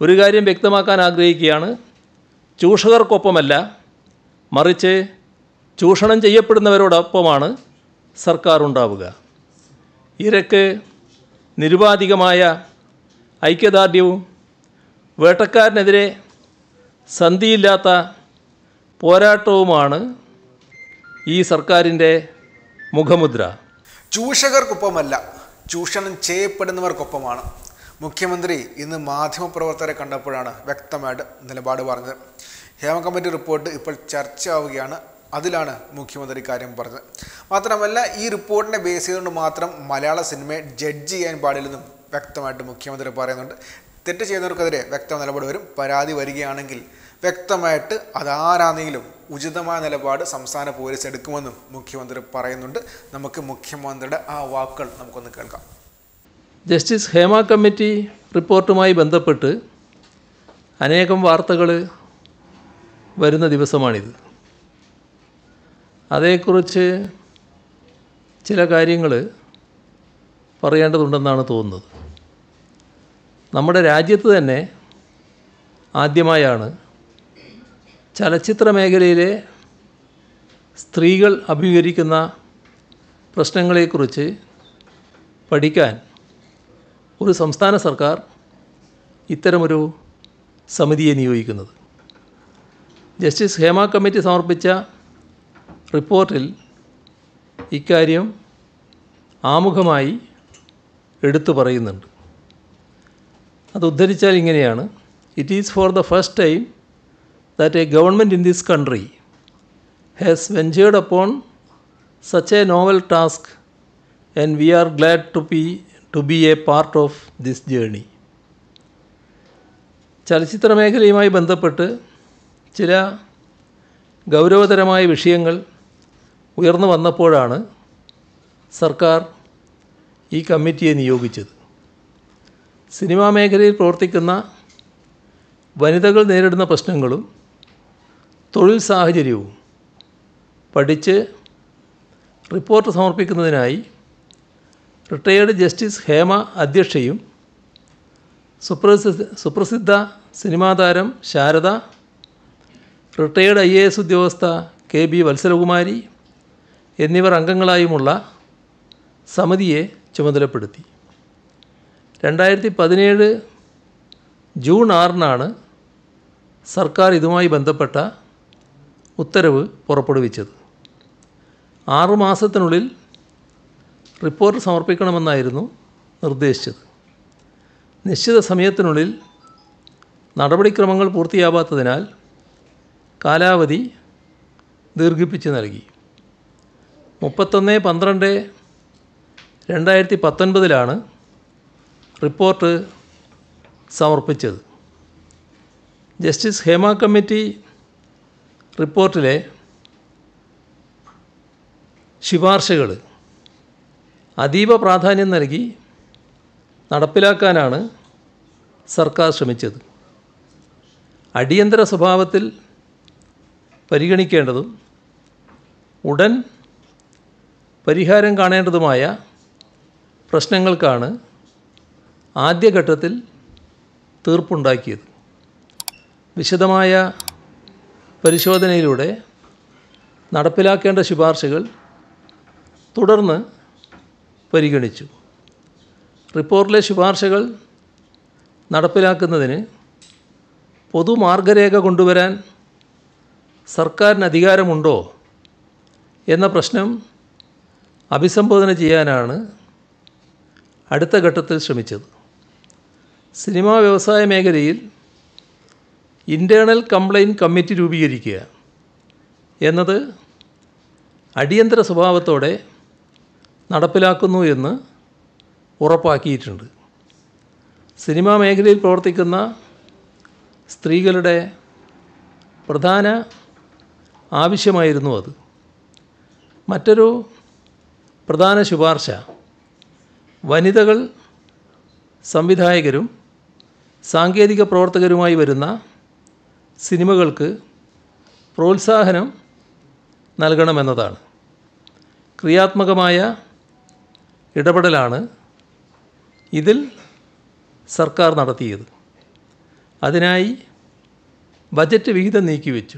ഒരു കാര്യം വ്യക്തമാക്കാൻ ആഗ്രഹിക്കുകയാണ്. ചൂഷകർക്കൊപ്പമല്ല, മറിച്ച് ചൂഷണം ചെയ്യപ്പെടുന്നവരോടൊപ്പമാണ് സർക്കാർ ഉണ്ടാവുക. ഇരക്ക് നിരുപാധികമായ ഐക്യദാർഢ്യവും വേട്ടക്കാരനെതിരെ സന്ധിയില്ലാത്ത പോരാട്ടവുമാണ് ഈ സർക്കാരിൻ്റെ മുഖമുദ്ര. ചൂഷകർക്കൊപ്പമല്ല, ചൂഷണം ചെയ്യപ്പെടുന്നവർക്കൊപ്പമാണ്. മുഖ്യമന്ത്രി ഇന്ന് മാധ്യമപ്രവർത്തകരെ കണ്ടപ്പോഴാണ് വ്യക്തമായിട്ട് നിലപാട് പറഞ്ഞത്. ഹേമ കമ്മിറ്റി റിപ്പോർട്ട് ഇപ്പോൾ ചർച്ചയാവുകയാണ്. അതിലാണ് മുഖ്യമന്ത്രി കാര്യം പറഞ്ഞത്. മാത്രമല്ല, ഈ റിപ്പോർട്ടിനെ ബേസ് ചെയ്തുകൊണ്ട് മാത്രം മലയാള സിനിമയെ ജഡ്ജ് ചെയ്യാൻ പാടില്ലെന്നും വ്യക്തമായിട്ട് മുഖ്യമന്ത്രി പറയുന്നുണ്ട്. തെറ്റ് ചെയ്യുന്നവർക്കെതിരെ വ്യക്തമായ നിലപാട് വരും. പരാതി വരികയാണെങ്കിൽ വ്യക്തമായിട്ട് അതാരാണെങ്കിലും ഉചിതമായ നിലപാട് സംസ്ഥാന പോലീസ് എടുക്കുമെന്നും മുഖ്യമന്ത്രി പറയുന്നുണ്ട്. നമുക്ക് മുഖ്യമന്ത്രിയുടെ ആ വാക്കുകൾ നമുക്കൊന്ന് കേൾക്കാം. ജസ്റ്റിസ് ഹേമ കമ്മിറ്റി റിപ്പോർട്ടുമായി ബന്ധപ്പെട്ട് അനേകം വാർത്തകൾ വരുന്ന ദിവസമാണിത്. അതേക്കുറിച്ച് ചില കാര്യങ്ങൾ പറയേണ്ടതുണ്ടെന്നാണ് തോന്നുന്നത്. നമ്മുടെ രാജ്യത്ത് തന്നെ ആദ്യമായാണ് ചലച്ചിത്ര മേഖലയിലെ സ്ത്രീകൾ അഭിമുഖീകരിക്കുന്ന പ്രശ്നങ്ങളെക്കുറിച്ച് പഠിക്കാൻ ഒരു സംസ്ഥാന സർക്കാർ ഇത്തരമൊരു സമിതിയെ നിയോഗിക്കുന്നത്. ജസ്റ്റിസ് ഹേമ കമ്മിറ്റി സമർപ്പിച്ച റിപ്പോർട്ടിൽ ഇക്കാര്യം ആമുഖമായി എടുത്തു പറയുന്നുണ്ട്. അത് ഉദ്ധരിച്ചാൽ ഇങ്ങനെയാണ്: it is for the first time that a government in this country has ventured upon such a novel task, and we are glad to be a part of this journey. ചലച്ചിത്ര മേഖലയുമായി ബന്ധപ്പെട്ട് ചില ഗൗരവതരമായ വിഷയങ്ങൾ ഉയർന്നു വന്നപ്പോഴാണ് സർക്കാർ ഈ കമ്മിറ്റിയെ നിയോഗിച്ചത്. സിനിമാ മേഖലയിൽ പ്രവർത്തിക്കുന്ന വനിതകൾ നേരിടുന്ന പ്രശ്നങ്ങളും തൊഴിൽ സാഹചര്യവും പഠിച്ച് റിപ്പോർട്ട് സമർപ്പിക്കുന്നതിനായി റിട്ടയേർഡ് ജസ്റ്റിസ് ഹേമ അധ്യക്ഷയും സുപ്രസിദ്ധ സിനിമാ താരം ശാരദ, റിട്ടയേർഡ് IAS ഉദ്യോഗസ്ഥ KB വത്സലകുമാരി എന്നിവർ അംഗങ്ങളായുമുള്ള സമിതിയെ ചുമതലപ്പെടുത്തി. 2017 ജൂൺ 6-നാണ് സർക്കാർ ഇതുമായി ബന്ധപ്പെട്ട ഉത്തരവ് പുറപ്പെടുവിച്ചത്. 6 മാസത്തിനുള്ളിൽ റിപ്പോർട്ട് സമർപ്പിക്കണമെന്നായിരുന്നു നിർദ്ദേശിച്ചത്. നിശ്ചിത സമയത്തിനുള്ളിൽ നടപടിക്രമങ്ങൾ പൂർത്തിയാവാത്തതിനാൽ കാലാവധി ദീർഘിപ്പിച്ച് നൽകി. 31/12/2019 റിപ്പോർട്ട് സമർപ്പിച്ചത്. ജസ്റ്റിസ് ഹേമ കമ്മിറ്റി റിപ്പോർട്ടിലെ ശുപാർശകൾ അതീവ പ്രാധാന്യം നൽകി നടപ്പിലാക്കാനാണ് സർക്കാർ ശ്രമിച്ചത്. അടിയന്തര സ്വഭാവത്തിൽ പരിഗണിക്കേണ്ടതും ഉടൻ പരിഹാരം കാണേണ്ടതുമായ പ്രശ്നങ്ങൾക്കാണ് ആദ്യഘട്ടത്തിൽ തീർപ്പുണ്ടാക്കിയത്. വിശദമായ പരിശോധനയിലൂടെ നടപ്പിലാക്കേണ്ട ശുപാർശകൾ തുടർന്ന് പരിഗണിച്ചു. റിപ്പോർട്ടിലെ ശുപാർശകൾ നടപ്പിലാക്കുന്നതിന് പൊതുമാർഗരേഖ കൊണ്ടുവരാൻ സർക്കാരിന് അധികാരമുണ്ടോ എന്ന പ്രശ്നം അഭിസംബോധന ചെയ്യാനാണ് അടുത്ത ഘട്ടത്തിൽ ശ്രമിച്ചത്. സിനിമാ വ്യവസായ മേഖലയിൽ ഇൻറ്റേർണൽ കംപ്ലയിൻറ്റ് കമ്മിറ്റി രൂപീകരിക്കുക എന്നത് അടിയന്തര സ്വഭാവത്തോടെ നടപ്പിലാക്കുന്നു എന്ന് ഉറപ്പാക്കിയിട്ടുണ്ട്. സിനിമാ മേഖലയിൽ പ്രവർത്തിക്കുന്ന സ്ത്രീകളുടെ പ്രധാന ആവശ്യമായിരുന്നു അത്. മറ്റൊരു പ്രധാന ശുപാർശ വനിതകൾ സംവിധായകരും സാങ്കേതിക പ്രവർത്തകരുമായി വരുന്ന സിനിമകൾക്ക് പ്രോത്സാഹനം നൽകണമെന്നതാണ്. ക്രിയാത്മകമായ ഇടപെടലാണ് ഇതിൽ സർക്കാർ നടത്തിയത്. അതിനായി ബജറ്റ് വിഹിതം നീക്കിവെച്ചു.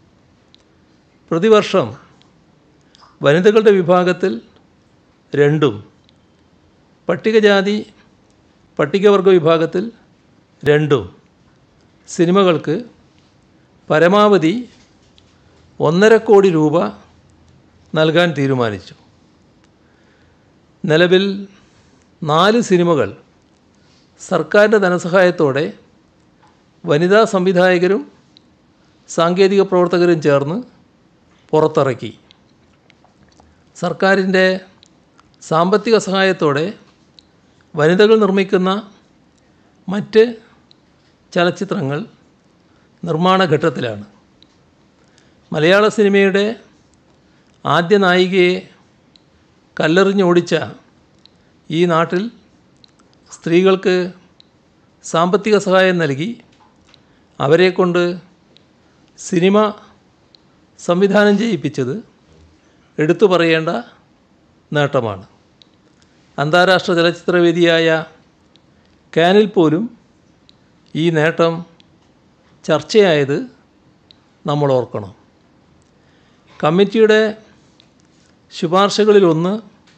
പ്രതിവർഷം വനിതകളുടെ വിഭാഗത്തിൽ 2ഉം പട്ടികജാതി പട്ടികവർഗ വിഭാഗത്തിൽ 2ഉം സിനിമകൾക്ക് പരമാവധി 1.5 കോടി രൂപ നൽകാൻ തീരുമാനിച്ചു. നിലവിൽ 4 സിനിമകൾ സർക്കാരിൻ്റെ ധനസഹായത്തോടെ വനിതാ സംവിധായകരും സാങ്കേതിക പ്രവർത്തകരും ചേർന്ന് പുറത്തിറക്കി. സർക്കാരിൻ്റെ സാമ്പത്തിക സഹായത്തോടെ വനിതകൾ നിർമ്മിക്കുന്ന മറ്റ് ചലച്ചിത്രങ്ങൾ നിർമ്മാണ ഘട്ടത്തിലാണ്. മലയാള സിനിമയുടെ ആദ്യ നായികയെ കല്ലെറിഞ്ഞോടിച്ച ഈ നാട്ടിൽ സ്ത്രീകൾക്ക് സാമ്പത്തിക സഹായം നൽകി അവരെക്കൊണ്ട് സിനിമ സംവിധാനം ചെയ്യിപ്പിച്ചത് എടുത്തു പറയേണ്ട നേട്ടമാണ്. അന്താരാഷ്ട്ര ചലച്ചിത്രവേദിയായ കാനിൽ പോലും ഈ നേട്ടം ചർച്ചയായത് നമ്മൾ ഓർക്കണം. കമ്മിറ്റിയുടെ ശുപാർശകളിലൊന്ന്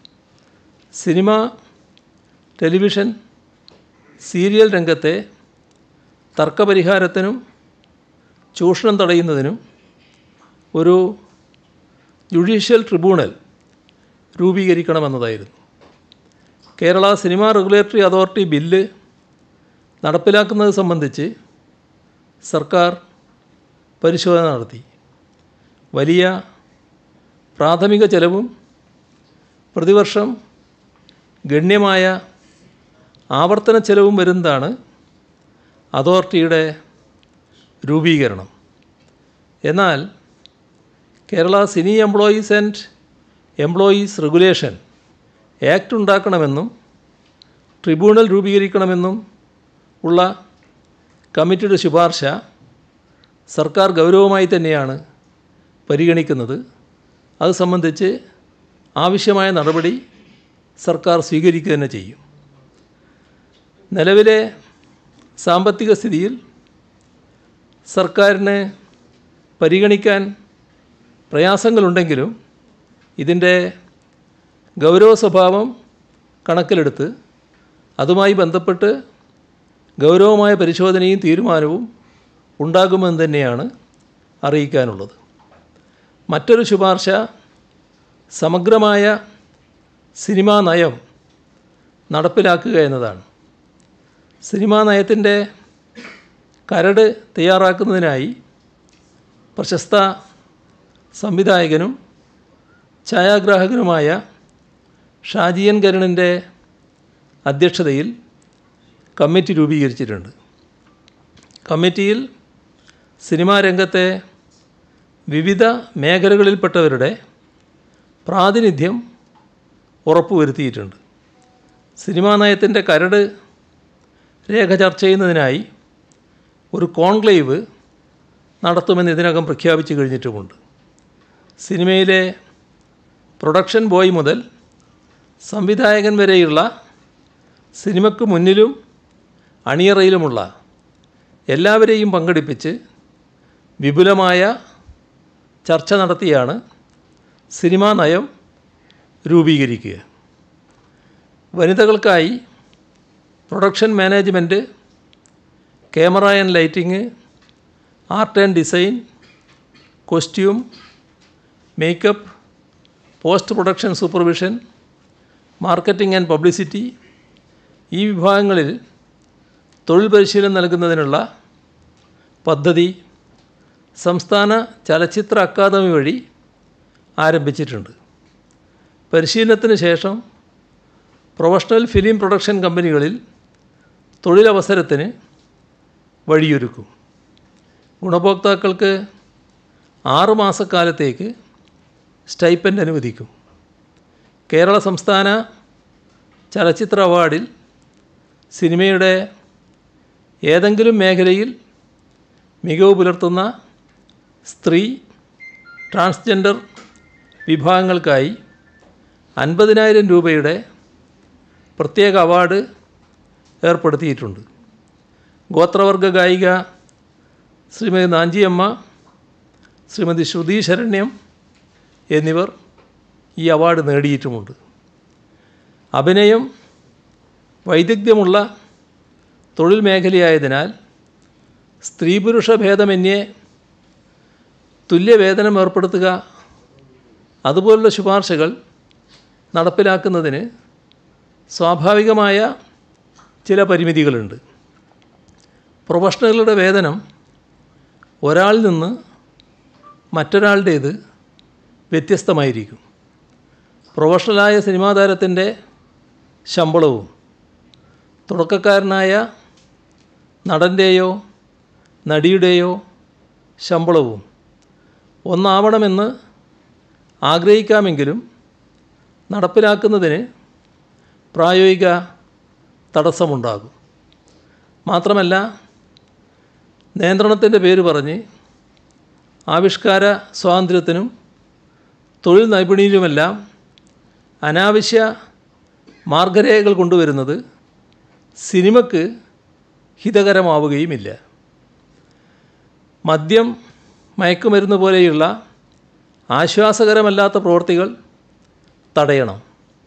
സിനിമ, ടെലിവിഷൻ, സീരിയൽ രംഗത്തെ തർക്കപരിഹാരത്തിനും ചൂഷണം തടയുന്നതിനും ഒരു ജുഡീഷ്യൽ ട്രിബ്യൂണൽ രൂപീകരിക്കണമെന്നതായിരുന്നു. Kerala cinema regulatory authority bill നടപ്പിലാക്കുന്നത് സംബന്ധിച്ച് സർക്കാർ പരിശോധന നടത്തി. വലിയ പ്രാഥമിക ചെലവും പ്രതിവർഷം ഗണ്യമായ ആവർത്തന ചെലവും വരുന്നതാണ് അതോറിറ്റിയുടെ രൂപീകരണം. എന്നാൽ Kerala cine employees and employees regulation act ഉണ്ടാക്കണമെന്നും ട്രിബ്യൂണൽ രൂപീകരിക്കണമെന്നും ഉള്ള കമ്മിറ്റിയുടെ ശുപാർശ സർക്കാർ ഗൗരവമായി തന്നെയാണ് പരിഗണിക്കുന്നത്. അത് സംബന്ധിച്ച് ആവശ്യമായ നടപടി സർക്കാർ സ്വീകരിക്കുക തന്നെ ചെയ്യും. നിലവിലെ സാമ്പത്തിക സ്ഥിതിയിൽ സർക്കാരിന് പരിഗണിക്കാൻ പ്രയാസങ്ങളുണ്ടെങ്കിലും ഇതിൻ്റെ ഗൗരവ സ്വഭാവം കണക്കിലെടുത്ത് അതുമായി ബന്ധപ്പെട്ട് ഗൗരവമായ പരിശോധനയും തീരുമാനവും ഉണ്ടാകുമെന്ന് തന്നെയാണ് അറിയിക്കാനുള്ളത്. മറ്റൊരു ശുപാർശ സമഗ്രമായ സിനിമാ നയം നടപ്പിലാക്കുക എന്നതാണ്. സിനിമാ നയത്തിൻ്റെ കരട് തയ്യാറാക്കുന്നതിനായി പ്രശസ്ത സംവിധായകനും ഛായാഗ്രാഹകനുമായ ഷാജി എൻ കരുണിൻ്റെ അധ്യക്ഷതയിൽ കമ്മിറ്റി രൂപീകരിച്ചിട്ടുണ്ട്. കമ്മിറ്റിയിൽ സിനിമാ രംഗത്തെ വിവിധ മേഖലകളിൽപ്പെട്ടവരുടെ പ്രാതിനിധ്യം ഉറപ്പുവരുത്തിയിട്ടുണ്ട്. സിനിമാ നയത്തിൻ്റെ കരട് രേഖ ചർച്ച ചെയ്യുന്നതിനായി ഒരു കോൺക്ലേവ് നടത്തുമെന്ന് ഇതിനകം പ്രഖ്യാപിച്ചു കഴിഞ്ഞിട്ടുമുണ്ട്. സിനിമയിലെ പ്രൊഡക്ഷൻ ബോയ് മുതൽ സംവിധായകൻ വരെയുള്ള സിനിമയ്ക്ക് മുന്നിലും അണിയറയിലുമുള്ള എല്ലാവരെയും പങ്കെടുപ്പിച്ച് വിപുലമായ ചർച്ച നടത്തിയാണ് സിനിമാ നയം രൂപീകരിക്കുക. വനിതകൾക്കായി production management, camera and lighting, art and design, costume, makeup, post production supervision, marketing and publicity ഈ വിഭാഗങ്ങളിൽ തൊഴിൽ പരിശീലനം നൽകുന്നതിനുള്ള പദ്ധതി സംസ്ഥാന ചലച്ചിത്ര അക്കാദമി വഴി ആരംഭിച്ചിട്ടുണ്ട്. പരിശീലനത്തിന് ശേഷം പ്രൊഫഷണൽ ഫിലിം പ്രൊഡക്ഷൻ കമ്പനികളിൽ തൊഴിലവസരത്തിന് വഴിയൊരുക്കും. ഗുണഭോക്താക്കൾക്ക് 6 മാസക്കാലത്തേക്ക് സ്റ്റൈപ്പൻഡ് അനുവദിക്കും. കേരള സംസ്ഥാന ചലച്ചിത്ര അവാർഡിൽ സിനിമയുടെ ഏതെങ്കിലും മേഖലയിൽ മികവ് പുലർത്തുന്ന സ്ത്രീ, ട്രാൻസ്ജെൻഡർ വിഭാഗങ്ങൾക്കായി 50,000 രൂപയുടെ പ്രത്യേക അവാർഡ് ഏർപ്പെടുത്തിയിട്ടുണ്ട്. ഗോത്രവർഗ ഗായിക ശ്രീമതി നാഞ്ചിയമ്മ, ശ്രീമതി ശ്രുതി ശരണ്യം എന്നിവർ ഈ അവാർഡ് നേടിയിട്ടുമുണ്ട്. അഭിനയം വൈദഗ്ധ്യമുള്ള തൊഴിൽ മേഖലയായതിനാൽ സ്ത്രീ പുരുഷ ഭേദമന്യേ തുല്യവേതനം ഏർപ്പെടുത്തുക, അതുപോലുള്ള ശുപാർശകൾ നടപ്പിലാക്കുന്നതിന് സ്വാഭാവികമായ ചില പരിമിതികളുണ്ട്. പ്രൊഫഷണലുകളുടെ വേതനം ഒരാളിൽ നിന്ന് മറ്റൊരാളുടേത് വ്യത്യസ്തമായിരിക്കും. പ്രൊഫഷണലായ സിനിമാ താരത്തിൻ്റെ ശമ്പളവും തുടക്കക്കാരനായ നടൻ്റെയോ നടിയുടെയോ ശമ്പളവും ഒന്നാവണമെന്ന് ആഗ്രഹിക്കാമെങ്കിലും നടപ്പിലാക്കുന്നതിന് പ്രായോഗിക തടസ്സമുണ്ടാകും. മാത്രമല്ല, നിയന്ത്രണത്തിൻ്റെ പേര് പറഞ്ഞ് ആവിഷ്കാര സ്വാതന്ത്ര്യത്തിനും തൊഴിൽ നൈപുണ്യത്തിലുമെല്ലാം അനാവശ്യ മാർഗരേഖകൾ കൊണ്ടുവരുന്നത് സിനിമയ്ക്ക് ഹിതകരമാവുകയുമില്ല. മദ്യം, മയക്കുമരുന്ന് പോലെയുള്ള ആശ്വാസകരമല്ലാത്ത പ്രവൃത്തികൾ തടയണം,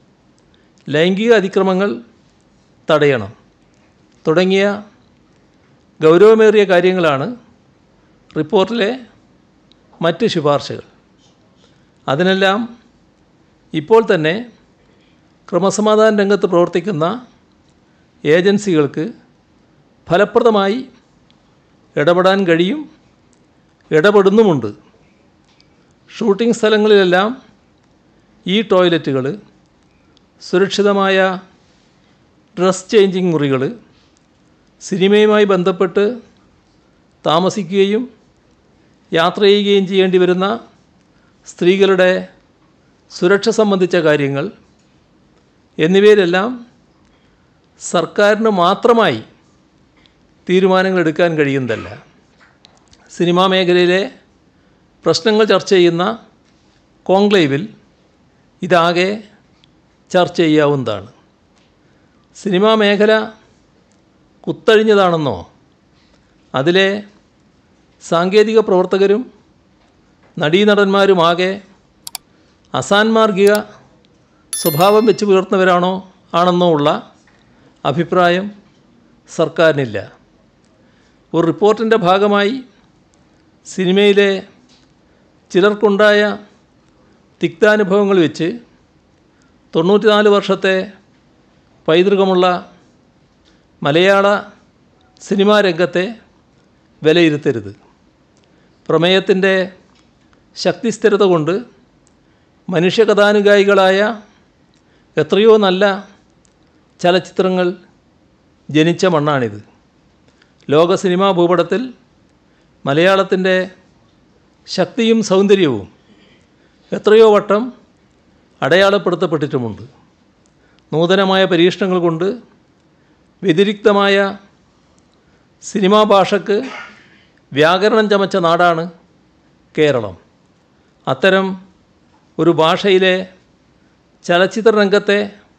ലൈംഗിക അതിക്രമങ്ങൾ തടയണം തുടങ്ങിയ ഗൗരവമേറിയ കാര്യങ്ങളാണ് റിപ്പോർട്ടിലെ മറ്റ് ശുപാർശകൾ. അതിനെല്ലാം ഇപ്പോൾ തന്നെ ക്രമസമാധാന രംഗത്ത് പ്രവർത്തിക്കുന്ന ഏജൻസികൾക്ക് ഫലപ്രദമായി ഇടപെടാൻ കഴിയും, ഇടപെടുന്നുമുണ്ട്. ഷൂട്ടിംഗ് സ്ഥലങ്ങളിലെല്ലാം ഈ ടോയ്ലറ്റുകൾ, സുരക്ഷിതമായ ഡ്രസ് ചേഞ്ചിങ് മുറികൾ, സിനിമയുമായി ബന്ധപ്പെട്ട് താമസിക്കുകയും യാത്ര ചെയ്യുകയും ചെയ്യേണ്ടി വരുന്ന സ്ത്രീകളുടെ സുരക്ഷ സംബന്ധിച്ച കാര്യങ്ങൾ എന്നിവയിലെല്ലാം സർക്കാരിന് മാത്രമായി തീരുമാനങ്ങൾ എടുക്കാൻ കഴിയുന്നതല്ല. സിനിമാ മേഖലയിലെ പ്രശ്നങ്ങൾ ചർച്ച ചെയ്യുന്ന കോൺക്ലേവിൽ ഇതാകെ ചർച്ച ചെയ്യാവുന്നതാണ്. സിനിമാ മേഖല കുത്തഴിഞ്ഞതാണെന്നോ അതിലെ സാങ്കേതിക പ്രവർത്തകരും നടീനടന്മാരുമാകെ അസാൻമാർഗിക സ്വഭാവം വെച്ച് പുലർത്തുന്നവരാണെന്നോ ഉള്ള അഭിപ്രായം സർക്കാരിനില്ല. ഒരു റിപ്പോർട്ടിൻ്റെ ഭാഗമായി സിനിമയിലെ ചിലർക്കുണ്ടായ തിക്താനുഭവങ്ങൾ വെച്ച് 94 വർഷത്തെ പൈതൃകമുള്ള മലയാള സിനിമാ രംഗത്തെ വിലയിരുത്തരുത്. പ്രമേയത്തിൻ്റെ ശക്തിസ്ഥിരത കൊണ്ട് മനുഷ്യകഥാനുഗായികളായ എത്രയോ നല്ല ചലച്ചിത്രങ്ങൾ ജനിച്ച മണ്ണാണിത്. ലോക സിനിമാ ഭൂപടത്തിൽ മലയാളത്തിൻ്റെ ശക്തിയും സൗന്ദര്യവും എത്രയോ വട്ടം അടയാളപ്പെടുത്തപ്പെട്ടിട്ടുമുണ്ട്. നൂതനമായ പരീക്ഷണങ്ങൾ കൊണ്ട് വ്യതിരിക്തമായ സിനിമാ ഭാഷയ്ക്ക് വ്യാകരണം ചമച്ച നാടാണ് കേരളം. അത്തരം ഒരു ഭാഷയിലെ ചലച്ചിത്ര രംഗത്തെ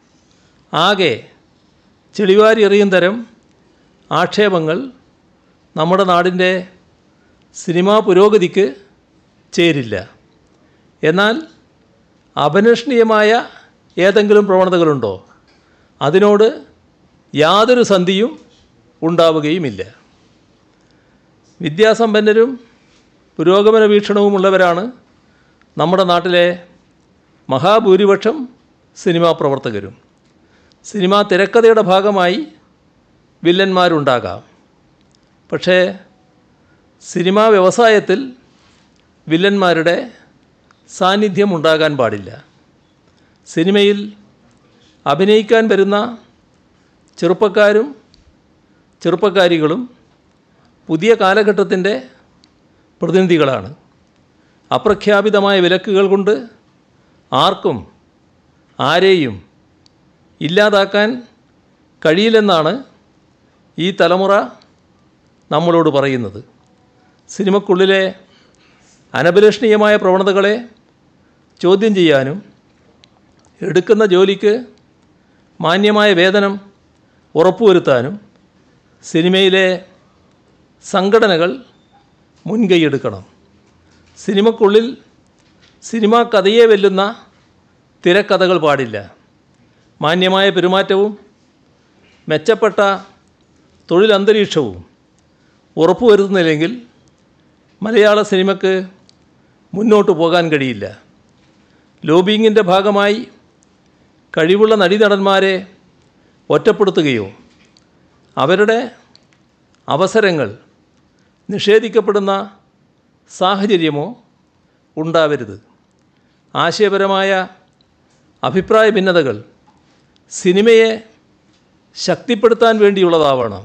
ആകെ ചെളിവാരി എറിയും തരം ആക്ഷേപങ്ങൾ നമ്മുടെ നാടിൻ്റെ സിനിമാ പുരോഗതിക്ക് ചേരില്ല. എന്നാൽ അപലഷണീയമായ ഏതെങ്കിലും പ്രവണതകളുണ്ടോ? അതിനോട് യാതൊരു സന്ധിയും ഉണ്ടാവുകയുമില്ല. വിദ്യാസമ്പന്നരും പുരോഗമന വീക്ഷണവുമുള്ളവരാണ് നമ്മുടെ നാട്ടിലെ മഹാഭൂരിപക്ഷം സിനിമാ പ്രവർത്തകരും. സിനിമാ തിരക്കഥയുടെ ഭാഗമായി വില്ലന്മാരുണ്ടാകാം. പക്ഷേ സിനിമാ വ്യവസായത്തിൽ വില്ലന്മാരുടെ സാന്നിധ്യം ഉണ്ടാകാൻ പാടില്ല. സിനിമയിൽ അഭിനയിക്കാൻ വരുന്ന ചെറുപ്പക്കാരും ചെറുപ്പക്കാരികളും പുതിയ കാലഘട്ടത്തിൻ്റെ പ്രതിനിധികളാണ്. അപ്രഖ്യാപിതമായ വിലക്കുകൾ കൊണ്ട് ആർക്കും ആരെയും ഇല്ലാതാക്കാൻ കഴിയില്ലെന്നാണ് ഈ തലമുറ നമ്മളോട് പറയുന്നത്. സിനിമയ്ക്കുള്ളിലെ അനഭിലഷണീയമായ പ്രവണതകളെ ചോദ്യം ചെയ്യാനും എടുക്കുന്ന ജോലിക്ക് മാന്യമായ വേതനം ഉറപ്പുവരുത്താനും സിനിമയിലെ സംഘടനകൾ മുൻകൈയെടുക്കണം. സിനിമയ്ക്കുള്ളിൽ സിനിമാ കഥയെ വെല്ലുന്ന തിരക്കഥകൾ പാടില്ല. മാന്യമായ പെരുമാറ്റവും മെച്ചപ്പെട്ട തൊഴിലന്തരീക്ഷവും ഉറപ്പുവരുത്തുന്നില്ലെങ്കിൽ മലയാള സിനിമയ്ക്ക് മുന്നോട്ട് പോകാൻ കഴിയില്ല. ലോബിയിങ്ങിൻ്റെ ഭാഗമായി കഴിവുള്ള നടീനടന്മാരെ ഒറ്റപ്പെടുത്തുകയോ അവരുടെ അവസരങ്ങൾ നിഷേധിക്കപ്പെടുന്ന സാഹചര്യമോ ഉണ്ടാവരുത്. ആശയപരമായ അഭിപ്രായ ഭിന്നതകൾ സിനിമയെ ശക്തിപ്പെടുത്താൻ വേണ്ടിയുള്ളതാവണം.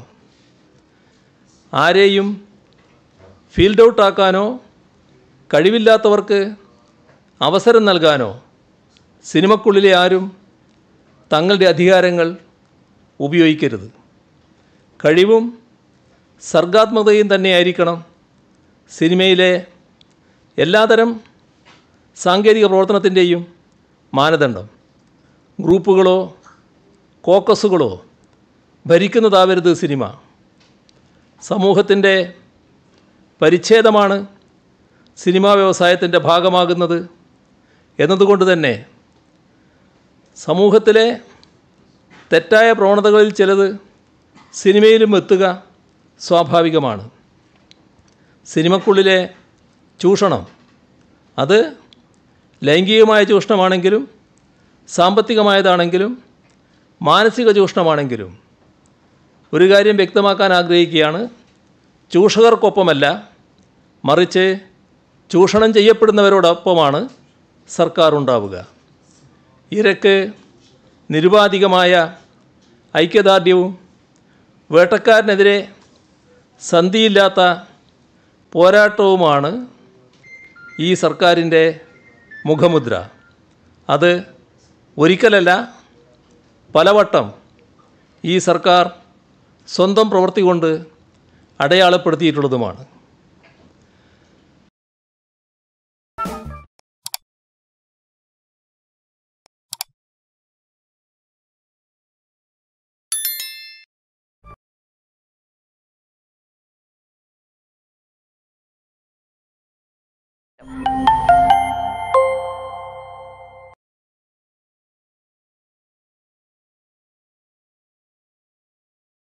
ആരെയും ഫീൽഡ് ഔട്ടാക്കാനോ കഴിവില്ലാത്തവർക്ക് അവസരം നൽകാനോ സിനിമയ്ക്കുള്ളിലെ ആരും തങ്ങളുടെ അധികാരങ്ങൾ ഉപയോഗിക്കരുത്. കഴിവും സർഗാത്മകതയും തന്നെയായിരിക്കണം സിനിമയിലെ എല്ലാതരം സാങ്കേതിക പ്രവർത്തനത്തിൻ്റെയും മാനദണ്ഡം. ഗ്രൂപ്പുകളോ കോക്കസുകളോ ഭരിക്കുന്നതാവരുത് സിനിമ. സമൂഹത്തിൻ്റെ പരിച്ഛേദമാണ് സിനിമാ വ്യവസായത്തിൻ്റെ ഭാഗമാകുന്നത് എന്നതുകൊണ്ട് തന്നെ സമൂഹത്തിലെ തെറ്റായ പ്രവണതകളിൽ ചിലത് സിനിമയിലും എത്തുക സ്വാഭാവികമാണ്. സിനിമയ്ക്കുള്ളിലെ ചൂഷണം അത് ലൈംഗികമായ ചൂഷണമാണെങ്കിലും സാമ്പത്തികമായതാണെങ്കിലും മാനസിക ചൂഷണമാണെങ്കിലും ഒരു കാര്യം വ്യക്തമാക്കാൻ ആഗ്രഹിക്കുകയാണ്. ചൂഷകർക്കൊപ്പമല്ല, മറിച്ച് ചൂഷണം ചെയ്യപ്പെടുന്നവരോടൊപ്പമാണ് സർക്കാർ ഉണ്ടാവുക. ഇരക്ക് നിരുപാധികമായ ഐക്യദാർഢ്യവും വേട്ടക്കാരനെതിരെ സന്ധിയില്ലാത്ത പോരാട്ടവുമാണ് ഈ സർക്കാരിൻ്റെ മുഖമുദ്ര. അത് ഒരിക്കലല്ല പലവട്ടം ഈ സർക്കാർ സ്വന്തം പ്രവൃത്തി കൊണ്ട് അടയാളപ്പെടുത്തിയിട്ടുള്ളതുമാണ്.